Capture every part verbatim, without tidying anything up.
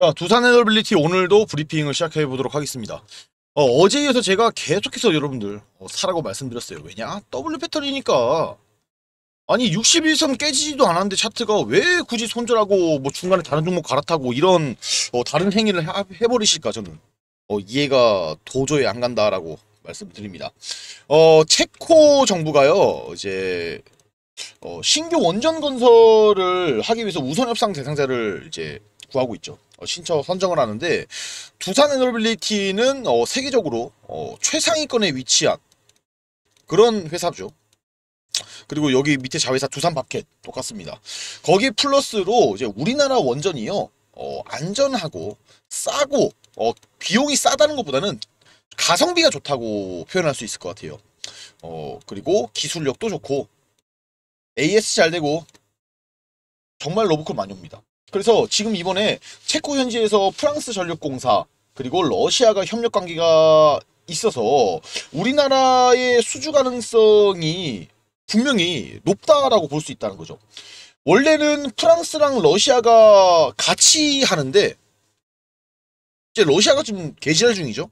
자, 두산 에너빌리티 오늘도 브리핑을 시작해 보도록 하겠습니다. 어, 어제에 이어서 제가 계속해서 여러분들 어, 사라고 말씀드렸어요. 왜냐? 더블유 패턴이니까. 아니 육십일 선 깨지지도 않았는데 차트가 왜 굳이 손절하고 뭐 중간에 다른 종목 갈아타고 이런 어, 다른 행위를 하, 해버리실까 저는 어, 이해가 도저히 안 간다라고 말씀드립니다. 어, 체코 정부가요 이제 어, 신규 원전 건설을 하기 위해서 우선 협상 대상자를 이제 구하고 있죠. 어, 신청 선정을 하는데 두산 에너빌리티는 어, 세계적으로 어, 최상위권에 위치한 그런 회사죠. 그리고 여기 밑에 자회사 두산밥켓 똑같습니다. 거기 플러스로 이제 우리나라 원전이요 어, 안전하고 싸고 어, 비용이 싸다는 것보다는 가성비가 좋다고 표현할 수 있을 것 같아요. 어, 그리고 기술력도 좋고 에이에스 잘 되고 정말 러브콜 많이 옵니다. 그래서 지금 이번에 체코 현지에서 프랑스 전력공사 그리고 러시아가 협력 관계가 있어서 우리나라의 수주 가능성이 분명히 높다라고 볼 수 있다는 거죠. 원래는 프랑스랑 러시아가 같이 하는데 이제 러시아가 좀 개지랄 중이죠.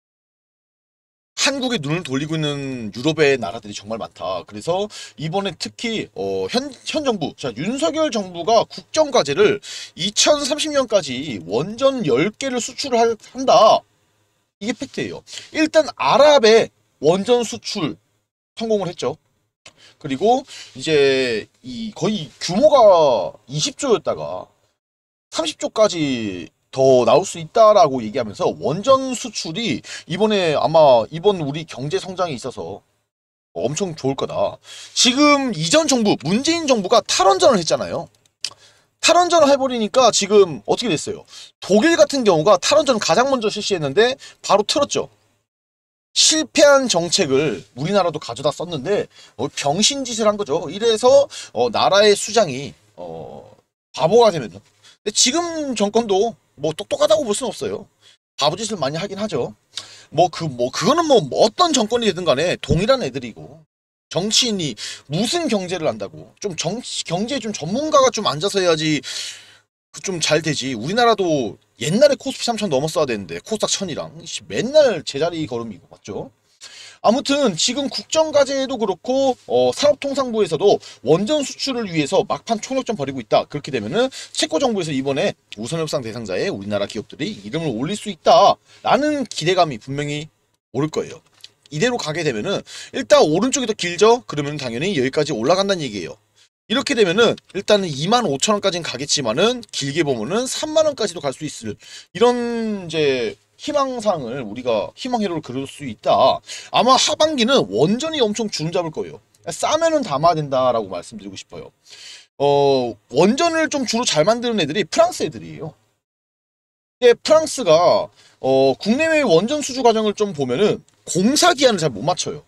한국에 눈을 돌리고 있는 유럽의 나라들이 정말 많다. 그래서 이번에 특히 어, 현, 현 정부, 자 윤석열 정부가 국정과제를 이천삼십 년까지 원전 열 개를 수출을 할, 한다. 이게 팩트예요. 일단 아랍의 원전 수출 성공을 했죠. 그리고 이제 이 거의 규모가 이십 조였다가 삼십 조까지 더 나올 수 있다라고 얘기하면서 원전 수출이 이번에 아마 이번 우리 경제 성장에 있어서 엄청 좋을 거다. 지금 이전 정부, 문재인 정부가 탈원전을 했잖아요. 탈원전을 해버리니까 지금 어떻게 됐어요? 독일 같은 경우가 탈원전 가장 먼저 실시했는데 바로 틀었죠. 실패한 정책을 우리나라도 가져다 썼는데 어, 병신짓을 한 거죠. 이래서 어, 나라의 수장이 어, 바보가 되면 근데 지금 정권도 뭐 똑똑하다고 볼 수는 없어요. 바보짓을 많이 하긴 하죠. 뭐 그 뭐 그거는 뭐 어떤 정권이 되든 간에 동일한 애들이고 정치인이 무슨 경제를 한다고 좀 정치 경제에 좀 전문가가 좀 앉아서 해야지 좀 잘 되지. 우리나라도 옛날에 코스피 삼천 넘었어야 되는데 코스닥 천이랑 맨날 제자리 걸음이고 맞죠? 아무튼 지금 국정과제에도 그렇고 어, 산업통상부에서도 원전 수출을 위해서 막판 총력전 벌이고 있다. 그렇게 되면은 체코 정부에서 이번에 우선협상 대상자에 우리나라 기업들이 이름을 올릴 수 있다라는 기대감이 분명히 오를 거예요. 이대로 가게 되면은 일단 오른쪽이 더 길죠? 그러면 당연히 여기까지 올라간다는 얘기예요. 이렇게 되면은 일단은 이만 오천 원까지는 가겠지만은 길게 보면은 삼만 원까지도 갈 수 있을 이런 이제 희망상을 우리가 희망회로를 그릴 수 있다. 아마 하반기는 원전이 엄청 주름 잡을 거예요. 싸면은 담아야 된다라고 말씀드리고 싶어요. 어, 원전을 좀 주로 잘 만드는 애들이 프랑스 애들이에요. 근데 프랑스가 어, 국내외 원전 수주 과정을 좀 보면은 공사 기한을 잘 못 맞춰요.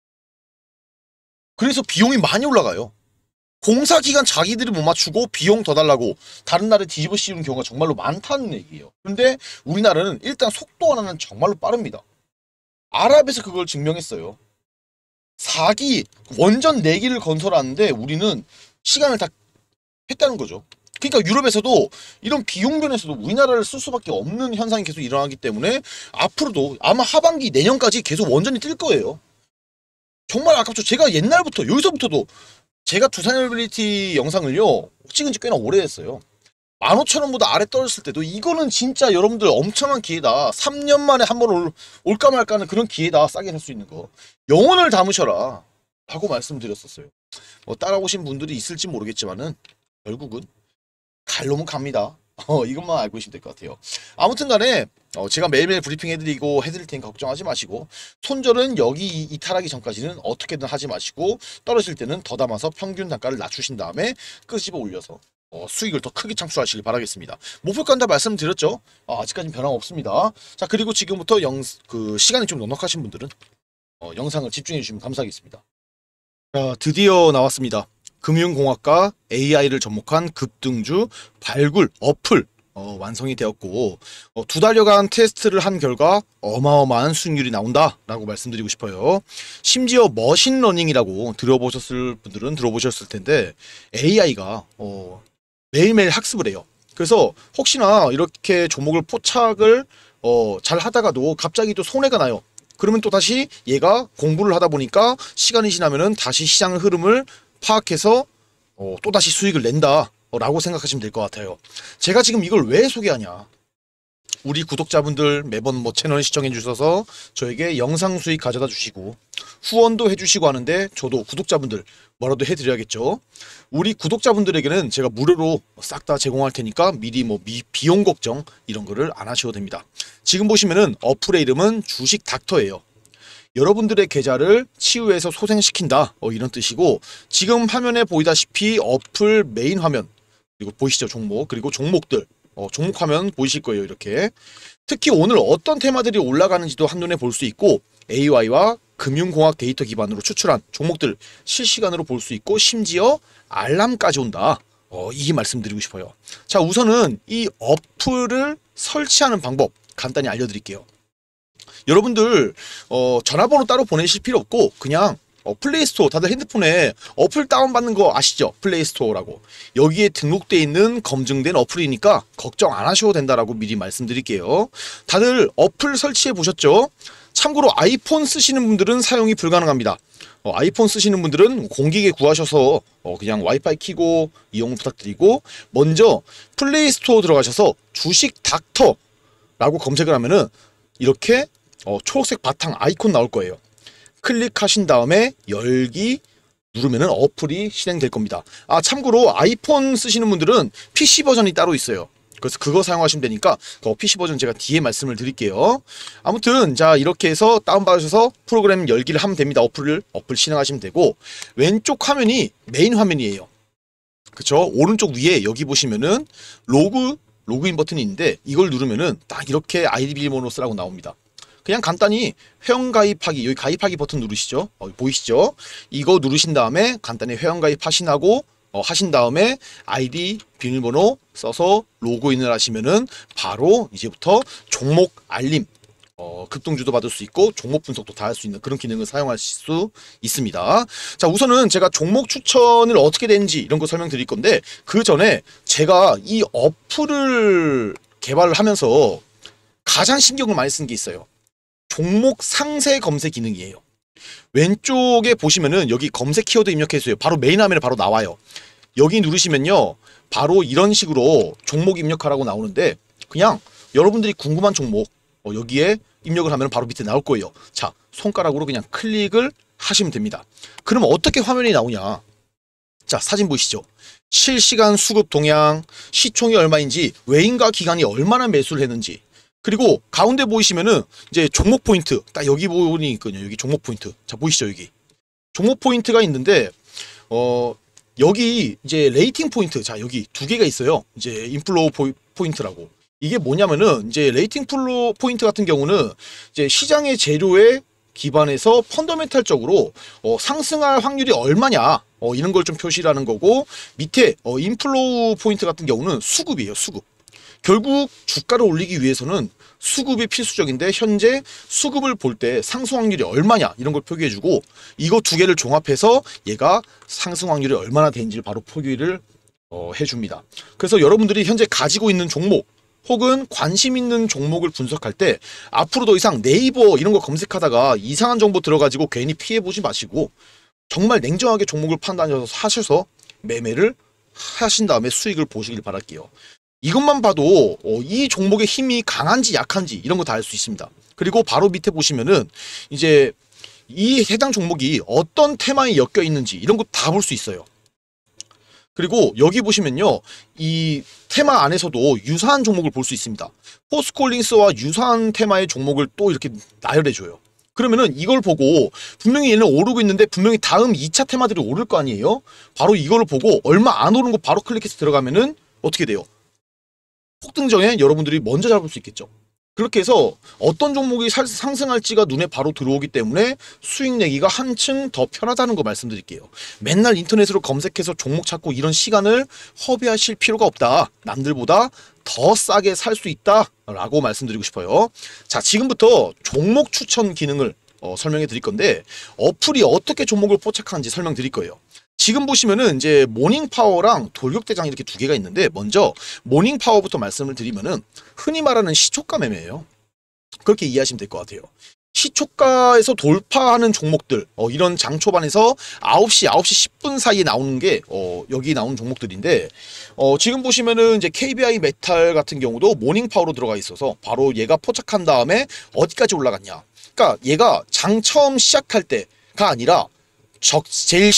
그래서 비용이 많이 올라가요. 공사 기간 자기들이 못 맞추고 비용 더 달라고 다른 나라에 뒤집어 씌우는 경우가 정말로 많다는 얘기예요. 근데 우리나라는 일단 속도 하나는 정말로 빠릅니다. 아랍에서 그걸 증명했어요. 사 기 원전 네 기를 건설하는데 우리는 시간을 다 했다는 거죠. 그러니까 유럽에서도 이런 비용 면에서도 우리나라를 쓸 수밖에 없는 현상이 계속 일어나기 때문에 앞으로도 아마 하반기 내년까지 계속 원전이 뜰 거예요. 정말 아깝죠. 제가 옛날부터 여기서부터도 제가 두산 에너빌리티 영상을요 찍은 지 꽤나 오래됐어요. 만 오천 원보다 아래 떨어졌을 때도 이거는 진짜 여러분들 엄청난 기회다. 삼 년 만에 한 번 올, 올까 말까 하는 그런 기회다. 싸게 살 수 있는 거. 영혼을 담으셔라 라고 말씀드렸었어요. 뭐 따라오신 분들이 있을지 모르겠지만은 결국은 갈 놈은 갑니다. 어, 이것만 알고 계시면 될 것 같아요. 아무튼 간에 어, 제가 매일매일 브리핑 해드리고 해드릴 테니까 걱정하지 마시고 손절은 여기 이탈하기 전까지는 어떻게든 하지 마시고 떨어질 때는 더 담아서 평균 단가를 낮추신 다음에 끄집어 올려서 어, 수익을 더 크게 창출하시길 바라겠습니다. 목표가 다 말씀드렸죠? 아, 아직까지는 변함없습니다. 자, 그리고 지금부터 영, 그 시간이 좀 넉넉하신 분들은 어, 영상을 집중해 주시면 감사하겠습니다. 자, 드디어 나왔습니다. 금융공학과 에이아이를 접목한 급등주 발굴 어플 어, 완성이 되었고 어, 두 달여간 테스트를 한 결과 어마어마한 수익률이 나온다 라고 말씀드리고 싶어요. 심지어 머신러닝이라고 들어보셨을 분들은 들어보셨을 텐데 에이아이가 어, 매일매일 학습을 해요. 그래서 혹시나 이렇게 종목을 포착을 어, 잘 하다가도 갑자기 또 손해가 나요. 그러면 또 다시 얘가 공부를 하다 보니까 시간이 지나면은 다시 시장 흐름을 파악해서 어, 또 다시 수익을 낸다 라고 생각하시면 될 것 같아요. 제가 지금 이걸 왜 소개하냐, 우리 구독자분들 매번 뭐 채널 시청해 주셔서 저에게 영상 수익 가져다 주시고 후원도 해주시고 하는데, 저도 구독자분들 뭐라도 해드려야겠죠. 우리 구독자분들에게는 제가 무료로 싹 다 제공할 테니까 미리 뭐 미, 비용 걱정 이런 거를 안 하셔도 됩니다. 지금 보시면은 어플의 이름은 주식 닥터예요. 여러분들의 계좌를 치유해서 소생시킨다, 어, 이런 뜻이고, 지금 화면에 보이다시피 어플 메인 화면, 그리고 보이시죠, 종목, 그리고 종목들, 어, 종목 화면 보이실 거예요. 이렇게 특히 오늘 어떤 테마들이 올라가는지도 한눈에 볼 수 있고, 에이아이와 금융공학 데이터 기반으로 추출한 종목들 실시간으로 볼 수 있고, 심지어 알람까지 온다. 어, 이 말씀드리고 싶어요. 자, 우선은 이 어플을 설치하는 방법 간단히 알려드릴게요. 여러분들 어, 전화번호 따로 보내실 필요 없고 그냥 어, 플레이스토어, 다들 핸드폰에 어플 다운받는 거 아시죠? 플레이스토어라고. 여기에 등록되어 있는 검증된 어플이니까 걱정 안 하셔도 된다라고 미리 말씀드릴게요. 다들 어플 설치해 보셨죠? 참고로 아이폰 쓰시는 분들은 사용이 불가능합니다. 어, 아이폰 쓰시는 분들은 공기계 구하셔서 어, 그냥 와이파이 켜고 이용 부탁드리고, 먼저 플레이스토어 들어가셔서 주식 닥터라고 검색을 하면은 이렇게 어, 초록색 바탕 아이콘 나올 거예요. 클릭하신 다음에 열기 누르면은 어플이 실행될 겁니다. 아, 참고로 아이폰 쓰시는 분들은 피씨 버전이 따로 있어요. 그래서 그거 사용하시면 되니까 그 피씨 버전 제가 뒤에 말씀을 드릴게요. 아무튼 자, 이렇게 해서 다운받으셔서 프로그램 열기를 하면 됩니다. 어플을 어플 실행하시면 되고, 왼쪽 화면이 메인 화면이에요. 그쵸? 오른쪽 위에 여기 보시면은 로그 로그인 버튼이 있는데, 이걸 누르면은 딱 이렇게 아이디 비밀번호 쓰라고 나옵니다. 그냥 간단히 회원가입하기, 여기 가입하기 버튼 누르시죠. 어, 보이시죠? 이거 누르신 다음에 간단히 회원가입 하신하고 어, 하신 다음에 아이디 비밀번호 써서 로그인을 하시면은 바로 이제부터 종목 알림, 어, 급등주도 받을 수 있고 종목 분석도 다 할 수 있는 그런 기능을 사용하실 수 있습니다. 자, 우선은 제가 종목 추천을 어떻게 되는지 이런 거 설명드릴 건데, 그 전에 제가 이 어플을 개발을 하면서 가장 신경을 많이 쓴 게 있어요. 종목 상세 검색 기능이에요. 왼쪽에 보시면은 여기 검색 키워드 입력해주세요. 바로 메인 화면에 바로 나와요. 여기 누르시면요, 바로 이런 식으로 종목 입력하라고 나오는데, 그냥 여러분들이 궁금한 종목 어, 여기에 입력을 하면 바로 밑에 나올 거예요. 자, 손가락으로 그냥 클릭을 하시면 됩니다. 그럼 어떻게 화면이 나오냐? 자, 사진 보이시죠? 실시간 수급 동향, 시총이 얼마인지, 외인가 기관이 얼마나 매수를 했는지, 그리고 가운데 보이시면은 이제 종목 포인트, 딱 여기 보니까요, 여기 종목 포인트. 자, 보이시죠? 여기 종목 포인트가 있는데, 어 여기 이제 레이팅 포인트, 자, 여기 두 개가 있어요. 이제 인플로우 포인트라고. 이게 뭐냐면은 이제 레이팅 플로 포인트 같은 경우는 이제 시장의 재료에 기반해서 펀더멘탈적으로 어, 상승할 확률이 얼마냐, 어, 이런 걸 좀 표시하는 거고, 밑에 어, 인플로우 포인트 같은 경우는 수급이에요. 수급. 결국 주가를 올리기 위해서는 수급이 필수적인데, 현재 수급을 볼 때 상승 확률이 얼마냐 이런 걸 표기해주고, 이거 두 개를 종합해서 얘가 상승 확률이 얼마나 되는지를 바로 표기를 어, 해줍니다. 그래서 여러분들이 현재 가지고 있는 종목 혹은 관심 있는 종목을 분석할 때 앞으로 더 이상 네이버 이런 거 검색하다가 이상한 정보 들어가지고 괜히 피해보지 마시고, 정말 냉정하게 종목을 판단해서 하셔서 매매를 하신 다음에 수익을 보시길 바랄게요. 이것만 봐도 어, 이 종목의 힘이 강한지 약한지 이런 거 다 알 수 있습니다. 그리고 바로 밑에 보시면은 이제 이 해당 종목이 어떤 테마에 엮여 있는지 이런 거 다 볼 수 있어요. 그리고 여기 보시면요, 이 테마 안에서도 유사한 종목을 볼 수 있습니다. 포스콜린스와 유사한 테마의 종목을 또 이렇게 나열해줘요. 그러면은 이걸 보고 분명히 얘는 오르고 있는데 분명히 다음 이 차 테마들이 오를 거 아니에요? 바로 이거를 보고 얼마 안 오른 거 바로 클릭해서 들어가면은 어떻게 돼요? 폭등전에 여러분들이 먼저 잡을 수 있겠죠. 그렇게 해서 어떤 종목이 상승할지가 눈에 바로 들어오기 때문에 수익 내기가 한층 더 편하다는 거 말씀드릴게요. 맨날 인터넷으로 검색해서 종목 찾고 이런 시간을 허비하실 필요가 없다. 남들보다 더 싸게 살 수 있다 라고 말씀드리고 싶어요. 자, 지금부터 종목 추천 기능을 어, 설명해 드릴 건데, 어플이 어떻게 종목을 포착하는지 설명드릴 거예요. 지금 보시면은 이제 모닝파워랑 돌격대장 이렇게 두 개가 있는데, 먼저 모닝파워부터 말씀을 드리면은 흔히 말하는 시초가 매매예요. 그렇게 이해하시면 될 것 같아요. 시초가에서 돌파하는 종목들, 어, 이런 장 초반에서 아홉 시, 아홉 시 십 분 사이에 나오는 게 어, 여기 나오는 종목들인데, 어, 지금 보시면은 이제 케이비아이 메탈 같은 경우도 모닝파워로 들어가 있어서 바로 얘가 포착한 다음에 어디까지 올라갔냐. 그러니까 얘가 장 처음 시작할 때가 아니라 적 제일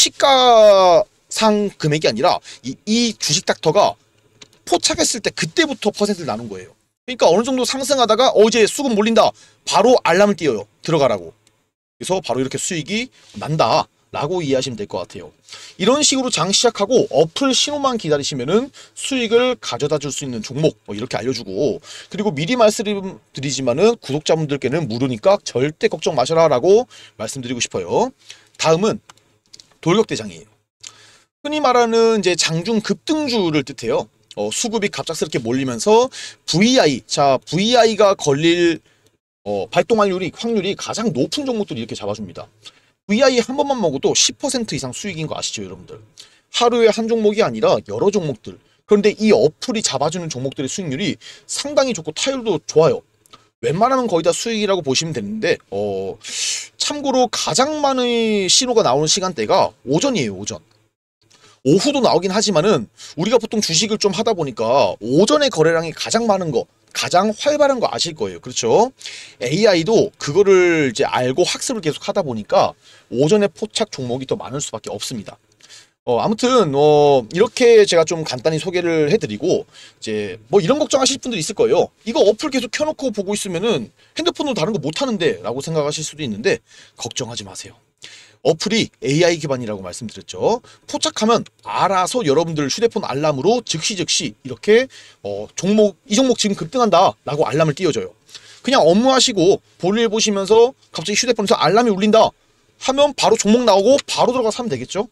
시가상 금액이 아니라 이, 이 주식 닥터가 포착했을 때 그때부터 퍼센트를 나눈 거예요. 그러니까 어느 정도 상승하다가 어제 수급 몰린다. 바로 알람을 띄워요. 들어가라고. 그래서 바로 이렇게 수익이 난다. 라고 이해하시면 될 것 같아요. 이런 식으로 장 시작하고 어플 신호만 기다리시면은 수익을 가져다 줄 수 있는 종목 뭐 이렇게 알려주고, 그리고 미리 말씀드리지만은 구독자분들께는 무료니까 절대 걱정 마셔라 라고 말씀드리고 싶어요. 다음은 돌격대장이에요. 흔히 말하는 이제 장중 급등주를 뜻해요. 어, 수급이 갑작스럽게 몰리면서 브이아이, 자 브이아이가 걸릴 어, 발동확률이 확률이 가장 높은 종목들이 이렇게 잡아줍니다. 브이아이 한 번만 먹어도 십 퍼센트 이상 수익인 거 아시죠, 여러분들? 하루에 한 종목이 아니라 여러 종목들. 그런데 이 어플이 잡아주는 종목들의 수익률이 상당히 좋고 타율도 좋아요. 웬만하면 거의 다 수익이라고 보시면 되는데, 어, 참고로 가장 많은 신호가 나오는 시간대가 오전이에요, 오전. 오후도 나오긴 하지만은 우리가 보통 주식을 좀 하다 보니까 오전에 거래량이 가장 많은 거, 가장 활발한 거 아실 거예요. 그렇죠? 에이아이도 그거를 이제 알고 학습을 계속 하다 보니까 오전에 포착 종목이 더 많을 수밖에 없습니다. 어, 아무튼 어, 이렇게 제가 좀 간단히 소개를 해드리고, 이제 뭐 이런 걱정하실 분들 있을 거예요. 이거 어플 계속 켜놓고 보고 있으면은 핸드폰으로 다른 거 못하는데 라고 생각하실 수도 있는데, 걱정하지 마세요. 어플이 에이아이 기반이라고 말씀드렸죠. 포착하면 알아서 여러분들 휴대폰 알람으로 즉시 즉시 이렇게 어, 종목 이 종목 지금 급등한다 라고 알람을 띄워줘요. 그냥 업무하시고 볼일 보시면서 갑자기 휴대폰에서 알람이 울린다 하면 바로 종목 나오고 바로 들어가서 하면 되겠죠.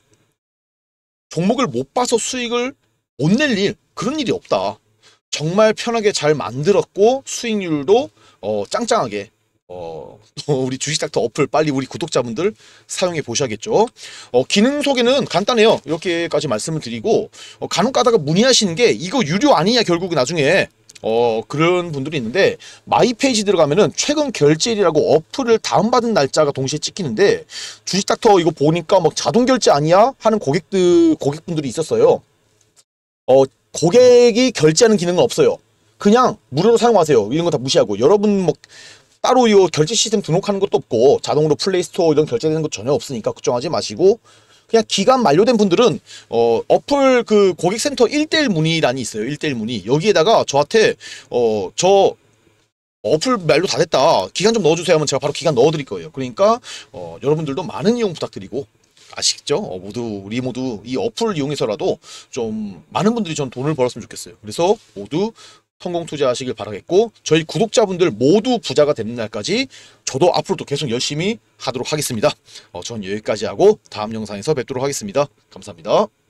종목을 못 봐서 수익을 못 낼 일, 그런 일이 없다. 정말 편하게 잘 만들었고 수익률도 어, 짱짱하게, 어, 우리 주식닥터 어플 빨리 우리 구독자분들 사용해 보셔야겠죠. 어, 기능 소개는 간단해요. 이렇게까지 말씀을 드리고, 어, 간혹 가다가 문의하시는 게 이거 유료 아니냐 결국 나중에 어, 그런 분들이 있는데, 마이 페이지 들어가면은 최근 결제일이라고 어플을 다운받은 날짜가 동시에 찍히는데, 주식닥터 이거 보니까 막 자동 결제 아니야 하는 고객들 고객분들이 있었어요. 어, 고객이 결제하는 기능은 없어요. 그냥 무료로 사용하세요. 이런 거 다 무시하고, 여러분 뭐 따로 이 결제 시스템 등록하는 것도 없고 자동으로 플레이스토어 이런 결제되는 것 전혀 없으니까 걱정하지 마시고, 그냥 기간 만료된 분들은 어, 어플 그 고객센터 일 대일 문의란이 있어요. 일 대일 문의. 여기에다가 저한테 어, 저 어플 만료 다 됐다, 기간 좀 넣어주세요 하면 제가 바로 기간 넣어드릴 거예요. 그러니까 어, 여러분들도 많은 이용 부탁드리고, 아시겠죠? 어, 모두 우리 모두 이 어플을 이용해서라도 좀 많은 분들이 전 돈을 벌었으면 좋겠어요. 그래서 모두 성공 투자하시길 바라겠고, 저희 구독자분들 모두 부자가 되는 날까지 저도 앞으로도 계속 열심히 하도록 하겠습니다. 어, 전 여기까지 하고 다음 영상에서 뵙도록 하겠습니다. 감사합니다.